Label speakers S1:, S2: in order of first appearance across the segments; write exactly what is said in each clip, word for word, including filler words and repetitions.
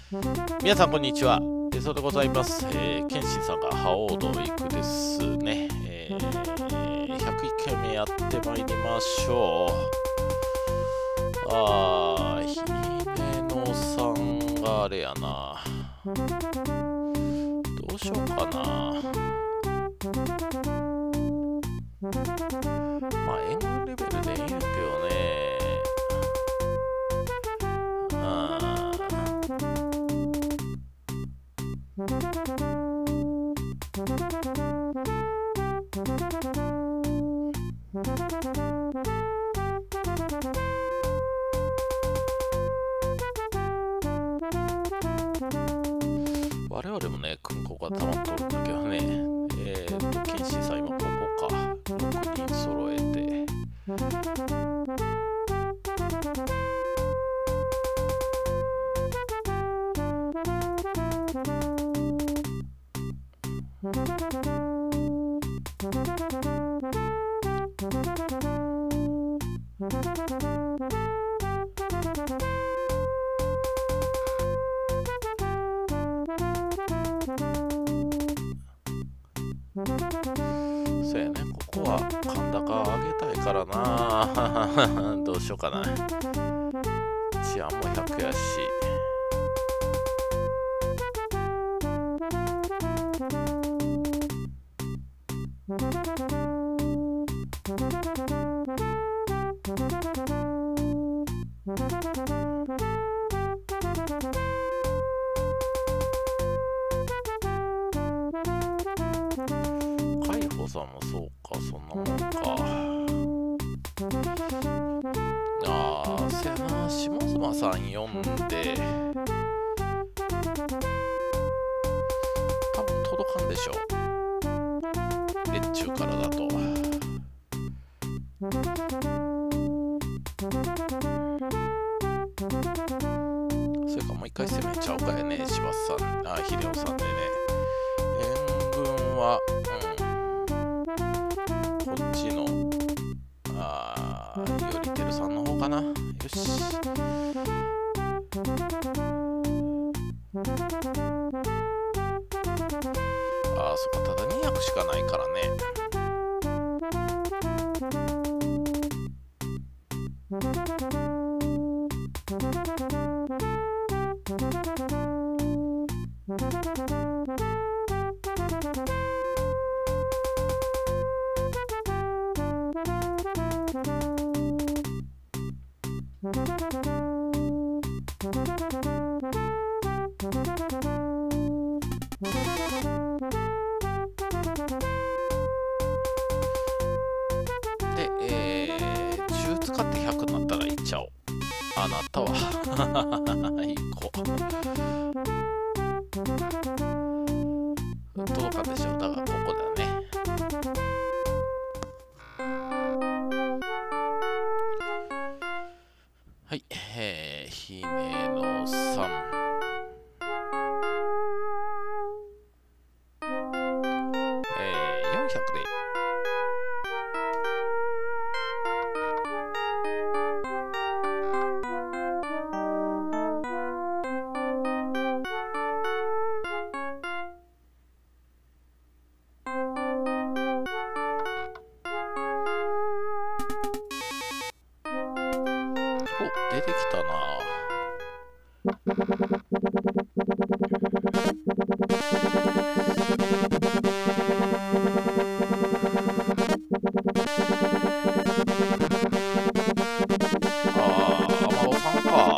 S1: 皆さんこんにちは。えそうでございます。えー、謙信さんが覇王道を行くですね。えー、ひゃくいっかいめやってまいりましょう。あー、姫野さんがあれやな。どうしようかな。まあ、援軍レベルでいいんだけどね。我々もね、訓校が溜まっとるんだけどね。えーと、謙信さん今ここか。ろくにん揃えて。そうやね、ここは甲高上げたいからな。どうしようかな。治安もひゃくやし。海保さんもそうか、そんなもんか。ああ、せやな、下妻さん呼んで、多分届かんでしょ。越中からだと。それかもう一回攻めちゃおうかやね、柴田さん、あ、秀夫さんでね。援軍は、うん、こっちの、あー、頼輝さんの方かな。よし。ああ、そっか、ただにひゃくしかないからね。で、えー、じゅう使ってひゃくになったらいっちゃおう。あ、なったわ。いっこ。届かんでしょ。だからここだね。はい、えー、姫野さん。えー、よんひゃくで。お、出てきたな。あー、天野さんか。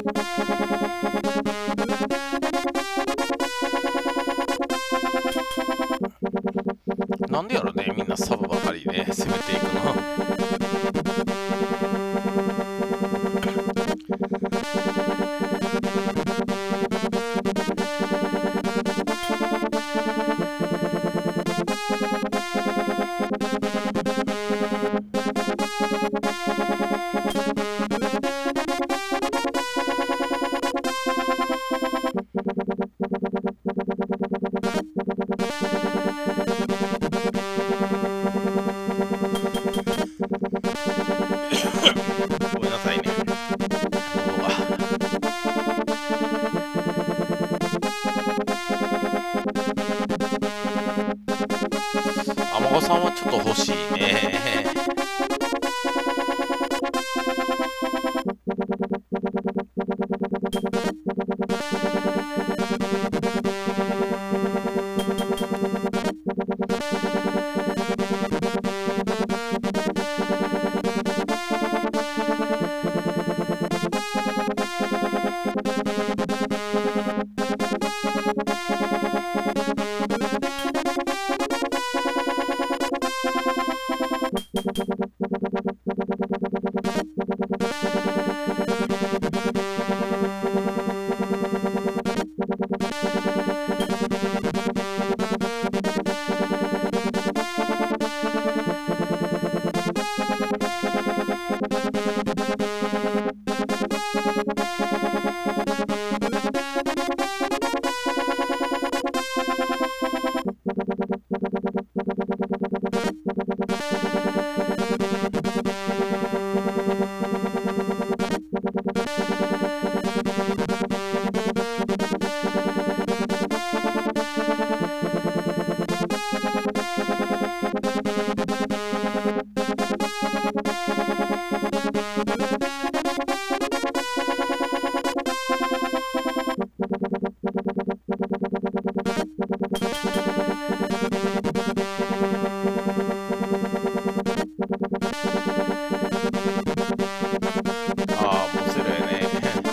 S1: なんでやろね、みんなサブばかりで攻めていくの。ごめんなさいね。喉が。あまごさんはちょっと欲しいね。ああ、もうそれね。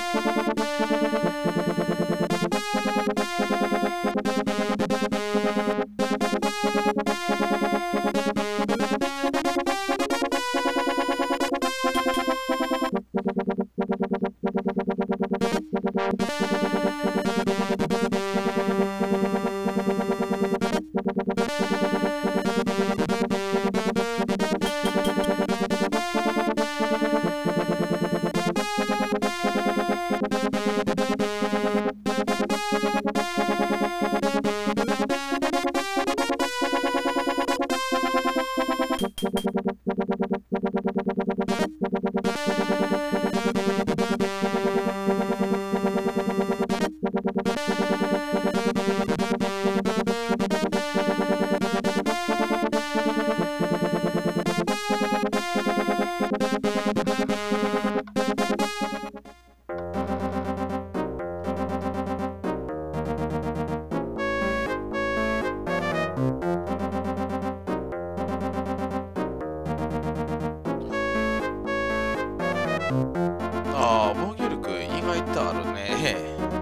S1: ああ、防御力意外とあるね。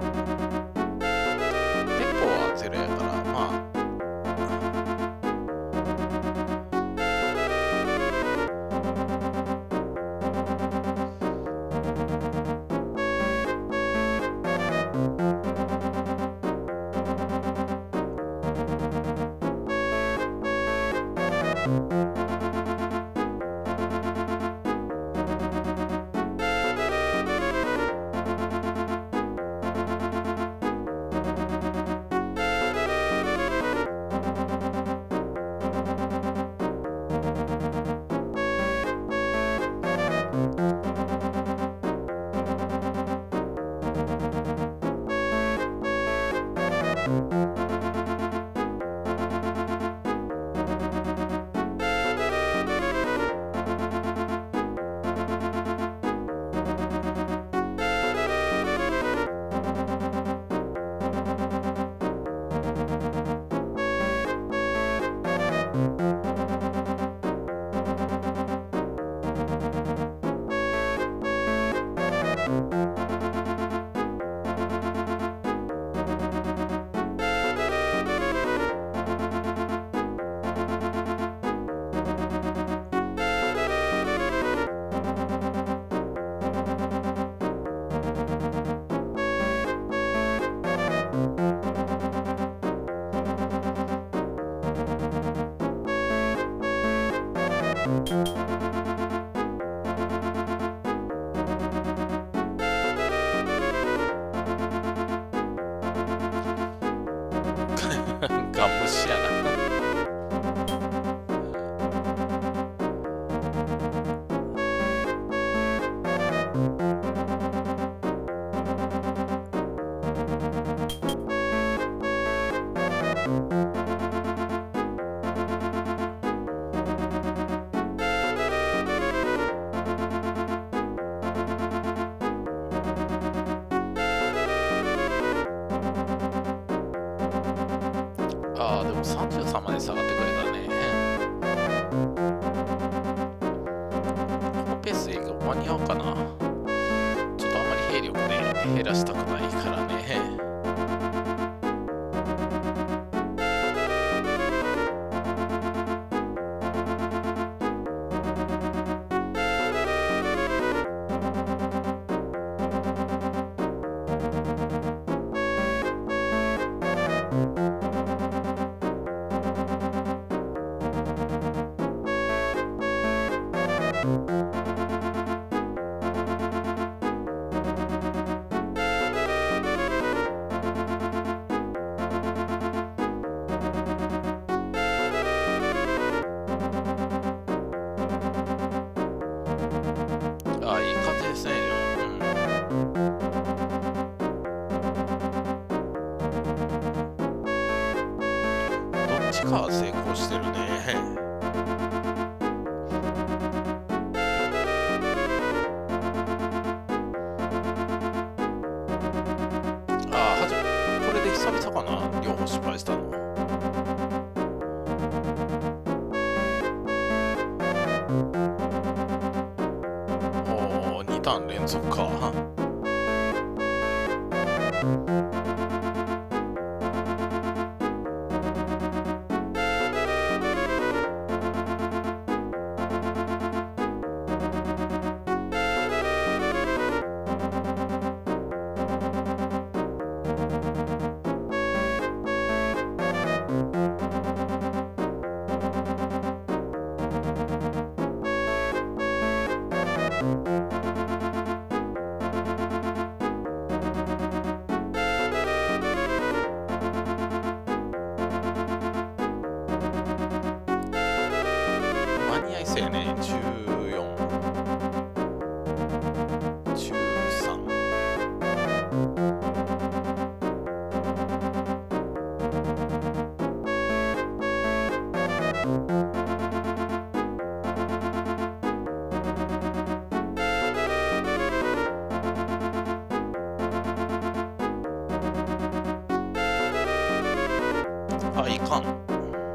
S1: 鉄砲はゼロやから、まあ。 虫やな。ああ、でもさんじゅうさんまで下がってくれたね。このペースで間に合うかな。ちょっとあまり兵力ね、減らしたくないからね。ああ、いい感じですね。うん、どっちかは成功してるね。ああ、はじめこれで久々かな、両方失敗したの。おー、にターン連続か。間に合いそうやね。じゅうよん、じゅうさん。あ、いかん。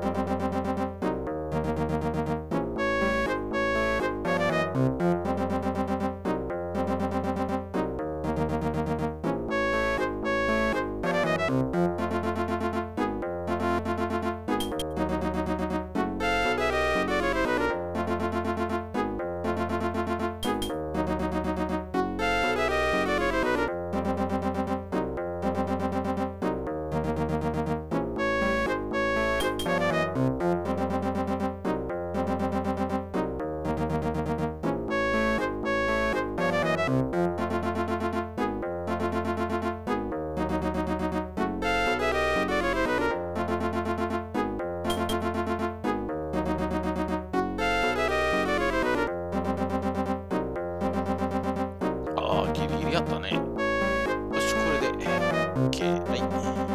S1: ああ、ギリギリやったね。よし、これで OK。 はい。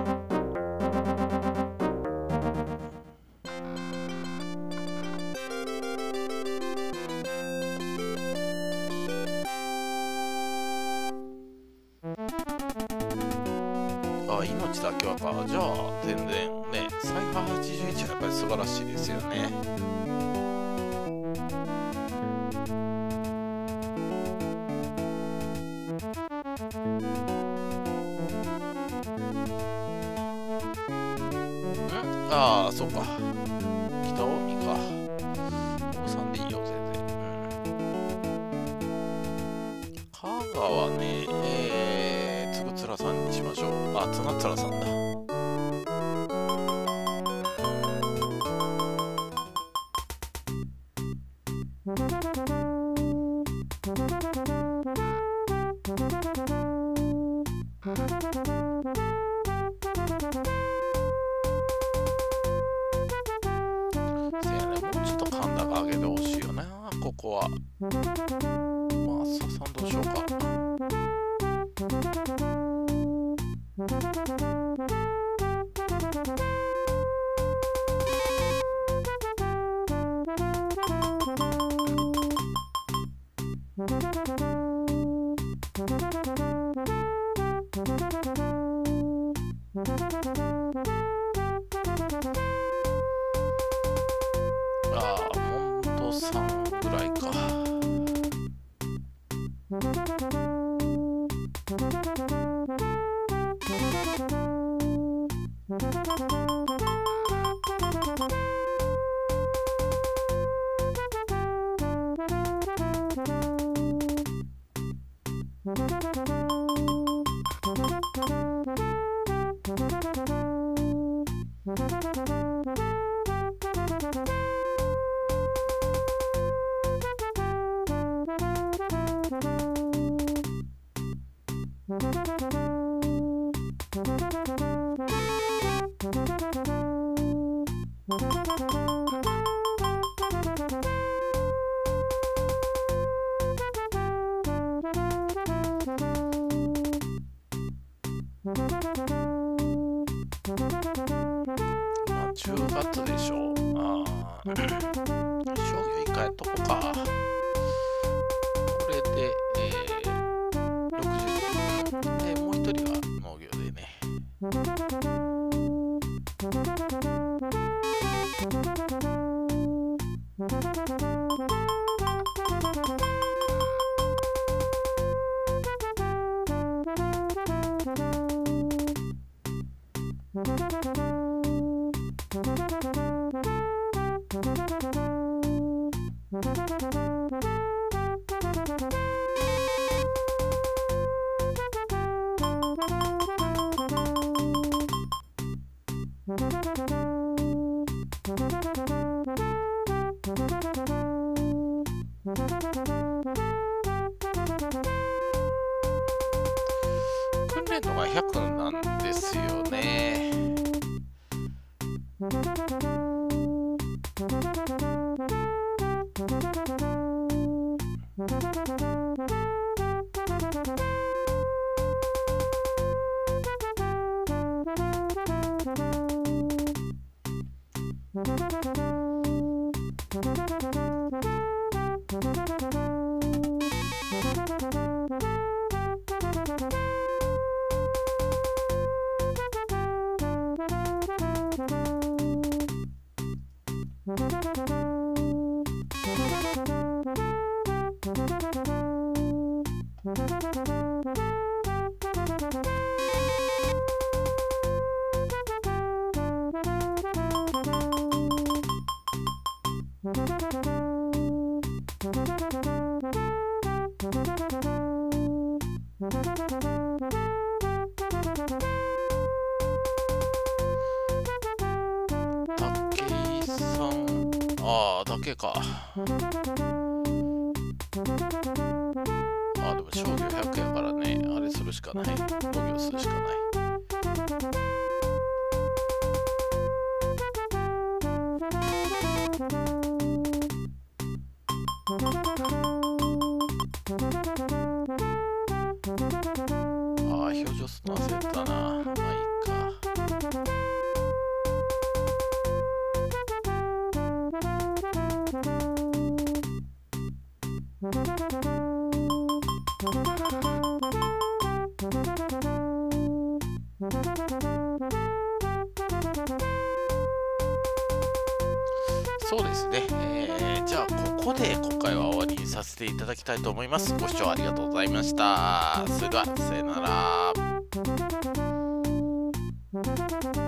S1: あ、命だけはか。じゃあ全然ね、サイファーはちじゅういちはやっぱり素晴らしいですよね。んああ、そうか。北近江か。大さんでいいよ、全然。うん、香川ね、えー、つぐつらさんにしましょう。あ、つなつらさんだ。 まあささんどうしようか。ああ、モンドさんぐらいか。まあじゅうがつでしょう。ああ、商業一回やっとこうか。これで、えー、ろくじゅうで、もう一人は農業でね。訓練度がひゃくなんですよね。ああ、だけか。ああ、でも商業ひゃくやからね、あれするしかない。農業するしかない。ああ、表情するの忘れたな。まあいいか。そうですね、えー、じゃあここで今回は終わりにさせていただきたいと思います。ご視聴ありがとうございました。それではさよなら。